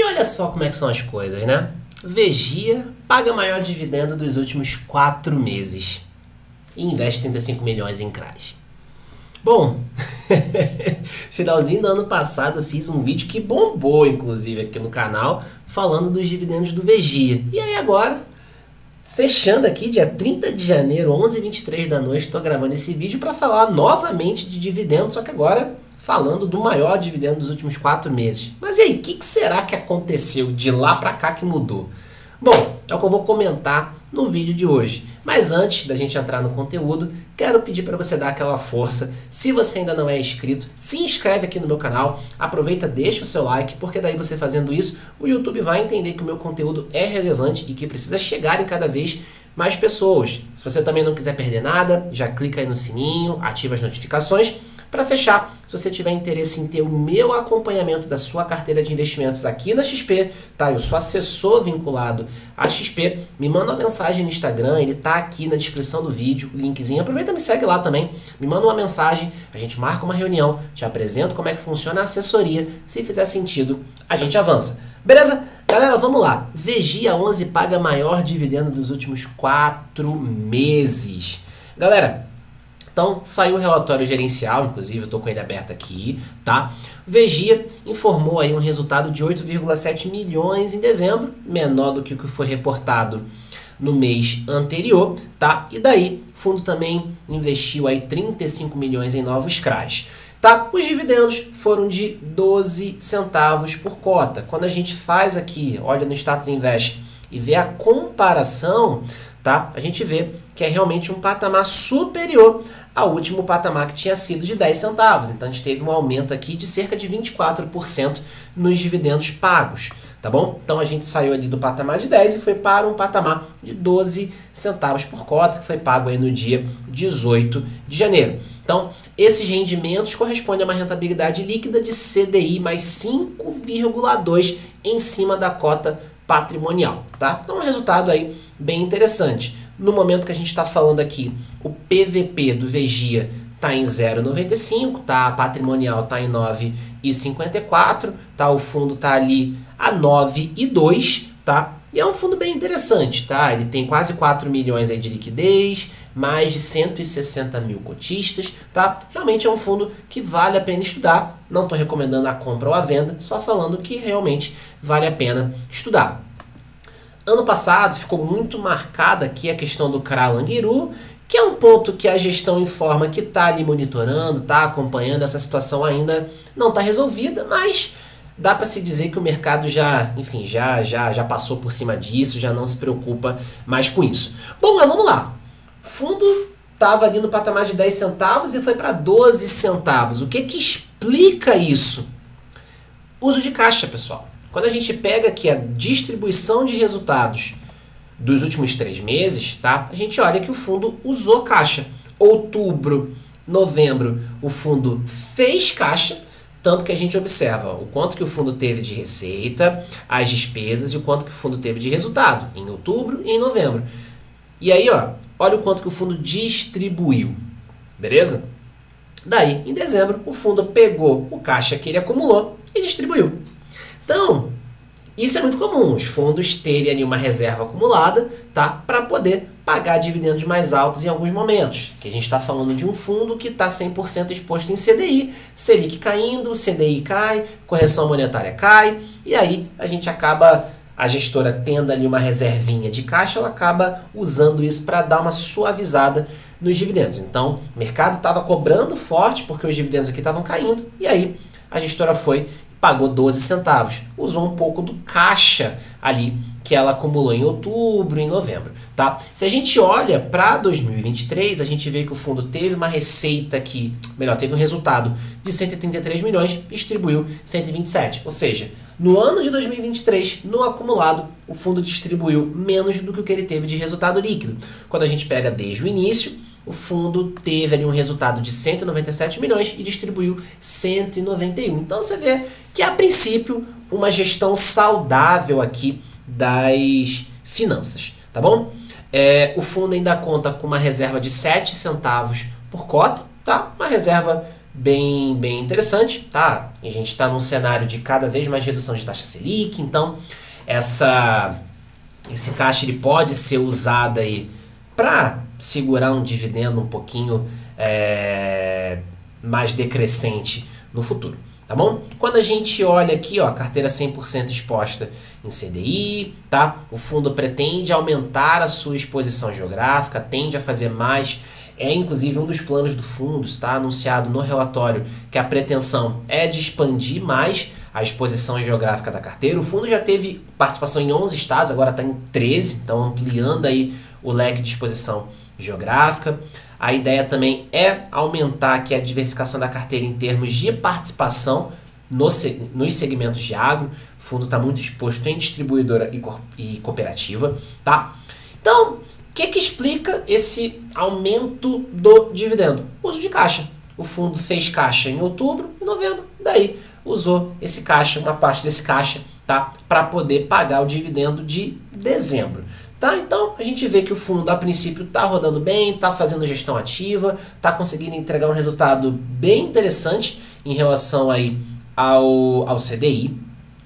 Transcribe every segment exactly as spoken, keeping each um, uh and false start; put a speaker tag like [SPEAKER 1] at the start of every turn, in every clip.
[SPEAKER 1] olha só como é que são as coisas, né? Vegia paga maior dividendo dos últimos quatro meses e investe trinta e cinco milhões em C R A S. Bom, finalzinho do ano passado eu fiz um vídeo que bombou, inclusive, aqui no canal, falando dos dividendos do Vegia. E aí agora, fechando aqui, dia trinta de janeiro, onze e vinte e três da noite, estou gravando esse vídeo para falar novamente de dividendos, só que agora falando do maior dividendo dos últimos quatro meses. Mas e aí, o que, que será que aconteceu de lá para cá que mudou? Bom, é o que eu vou comentar no vídeo de hoje. Mas antes da gente entrar no conteúdo, quero pedir para você dar aquela força. Se você ainda não é inscrito, se inscreve aqui no meu canal, aproveita, deixa o seu like, porque daí você fazendo isso, o YouTube vai entender que o meu conteúdo é relevante e que precisa chegar em cada vez mais pessoas. Se você também não quiser perder nada, já clica aí no sininho, ativa as notificações. Para fechar, se você tiver interesse em ter o meu acompanhamento da sua carteira de investimentos aqui na X P, tá? Eu sou assessor vinculado à X P, me manda uma mensagem no Instagram, ele tá aqui na descrição do vídeo, o linkzinho, aproveita e me segue lá também, me manda uma mensagem, a gente marca uma reunião, te apresento como é que funciona a assessoria, se fizer sentido, a gente avança. Beleza? Galera, vamos lá. Vegia onze paga maior dividendo dos últimos quatro meses. Galera, então, saiu o relatório gerencial, inclusive eu estou com ele aberto aqui, tá? Vegia informou aí um resultado de oito vírgula sete milhões em dezembro, menor do que o que foi reportado no mês anterior, tá? E daí, o fundo também investiu aí trinta e cinco milhões em novos C R A S. Tá? Os dividendos foram de doze centavos por cota. Quando a gente faz aqui, olha no Status Invest e vê a comparação, tá? A gente vê que é realmente um patamar superior ao último patamar que tinha sido de dez centavos. Então a gente teve um aumento aqui de cerca de vinte e quatro por cento nos dividendos pagos, tá bom? Então a gente saiu ali do patamar de dez e foi para um patamar de doze centavos por cota, que foi pago aí no dia dezoito de janeiro. Então, esses rendimentos correspondem a uma rentabilidade líquida de C D I mais cinco vírgula dois em cima da cota patrimonial, tá? Então, um resultado aí bem interessante. No momento que a gente está falando aqui, o P V P do Vegia está em zero vírgula noventa e cinco, tá? A patrimonial está em nove vírgula cinquenta e quatro, tá? O fundo está ali a nove vírgula dois, tá? E é um fundo bem interessante, tá? Ele tem quase quatro milhões aí de liquidez, mais de cento e sessenta mil cotistas, tá? Realmente é um fundo que vale a pena estudar. Não estou recomendando a compra ou a venda, só falando que realmente vale a pena estudar. Ano passado ficou muito marcada aqui a questão do C R A Languiru, que é um ponto que a gestão informa que está ali monitorando, está acompanhando, essa situação ainda não está resolvida, mas dá para se dizer que o mercado já, enfim, já, já, já passou por cima disso, já não se preocupa mais com isso. Bom, mas vamos lá. O fundo estava ali no patamar de dez centavos e foi para doze centavos. O que que explica isso? Uso de caixa, pessoal. Quando a gente pega aqui a distribuição de resultados dos últimos três meses, tá? A gente olha que o fundo usou caixa. Outubro, novembro, o fundo fez caixa, tanto que a gente observa o quanto que o fundo teve de receita, as despesas e o quanto que o fundo teve de resultado em outubro e em novembro. E aí, ó, olha o quanto que o fundo distribuiu, beleza? Daí, em dezembro, o fundo pegou o caixa que ele acumulou e distribuiu. Então, isso é muito comum, os fundos terem ali uma reserva acumulada, tá? Para poder pagar dividendos mais altos em alguns momentos. Que a gente está falando de um fundo que está cem por cento exposto em C D I, Selic caindo, C D I cai, correção monetária cai, e aí a gente acaba, a gestora tendo ali uma reservinha de caixa, ela acaba usando isso para dar uma suavizada nos dividendos. Então, o mercado estava cobrando forte porque os dividendos aqui estavam caindo, e aí a gestora foi pagou doze centavos, usou um pouco do caixa ali que ela acumulou em outubro e em novembro, tá? Se a gente olha para dois mil e vinte e três, a gente vê que o fundo teve uma receita que, melhor, teve um resultado de cento e trinta e três milhões, distribuiu cento e vinte e sete, ou seja, no ano de dois mil e vinte e três, no acumulado, o fundo distribuiu menos do que o que ele teve de resultado líquido. Quando a gente pega desde o início, o fundo teve ali um resultado de cento e noventa e sete milhões e distribuiu cento e noventa e um. Então você vê que, a princípio, uma gestão saudável aqui das finanças, tá bom? É, o fundo ainda conta com uma reserva de sete centavos por cota, tá? Uma reserva bem, bem interessante, tá? A gente está num cenário de cada vez mais redução de taxa Selic, então essa, esse caixa ele pode ser usado aí para segurar um dividendo um pouquinho é, mais decrescente no futuro, tá bom? Quando a gente olha aqui, ó, a carteira cem por cento exposta em C D I, tá? O fundo pretende aumentar a sua exposição geográfica, tende a fazer mais, é inclusive um dos planos do fundo, está anunciado no relatório que a pretensão é de expandir mais a exposição geográfica da carteira. O fundo já teve participação em onze estados, agora está em treze, então ampliando aí o leque de exposição geográfica. A ideia também é aumentar aqui a diversificação da carteira em termos de participação no, nos segmentos de agro. O fundo está muito exposto em distribuidora e, co e cooperativa, tá? Então, o que que explica esse aumento do dividendo? Uso de caixa. O fundo fez caixa em outubro e novembro, daí usou esse caixa, uma parte desse caixa, tá, para poder pagar o dividendo de dezembro. Tá? Então a gente vê que o fundo a princípio está rodando bem, está fazendo gestão ativa, está conseguindo entregar um resultado bem interessante em relação aí ao, ao C D I.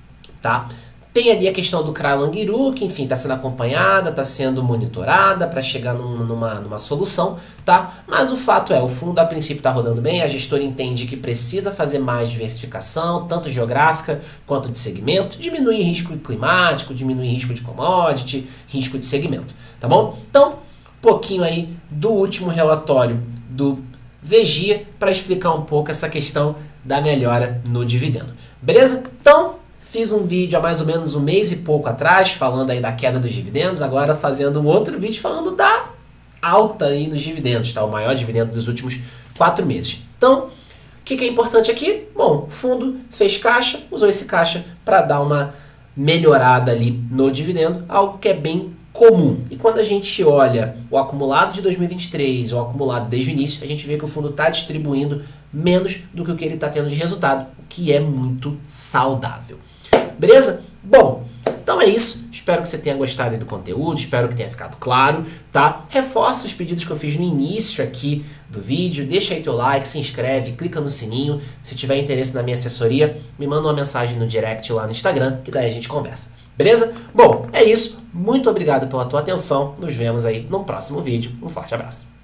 [SPEAKER 1] Tá? Tem ali a questão do C R A Languiru, que enfim está sendo acompanhada, está sendo monitorada para chegar num, numa, numa solução, tá? Mas o fato é, o fundo a princípio está rodando bem, a gestora entende que precisa fazer mais diversificação, tanto geográfica quanto de segmento, diminuir risco climático, diminuir risco de commodity, risco de segmento, tá bom? Então, um pouquinho aí do último relatório do Vegia para explicar um pouco essa questão da melhora no dividendo. Beleza? Então, fiz um vídeo há mais ou menos um mês e pouco atrás, falando aí da queda dos dividendos, agora fazendo um outro vídeo falando da alta aí nos dividendos, tá? O maior dividendo dos últimos quatro meses. Então, o que, que é importante aqui? Bom, o fundo fez caixa, usou esse caixa para dar uma melhorada ali no dividendo, algo que é bem comum. E quando a gente olha o acumulado de dois mil e vinte e três, o acumulado desde o início, a gente vê que o fundo está distribuindo menos do que o que ele está tendo de resultado, o que é muito saudável. Beleza? Bom, então é isso. Espero que você tenha gostado aí do conteúdo, espero que tenha ficado claro, tá? Reforça os pedidos que eu fiz no início aqui do vídeo, deixa aí teu like, se inscreve, clica no sininho. Se tiver interesse na minha assessoria, me manda uma mensagem no direct lá no Instagram, que daí a gente conversa. Beleza? Bom, é isso. Muito obrigado pela tua atenção. Nos vemos aí no próximo vídeo. Um forte abraço.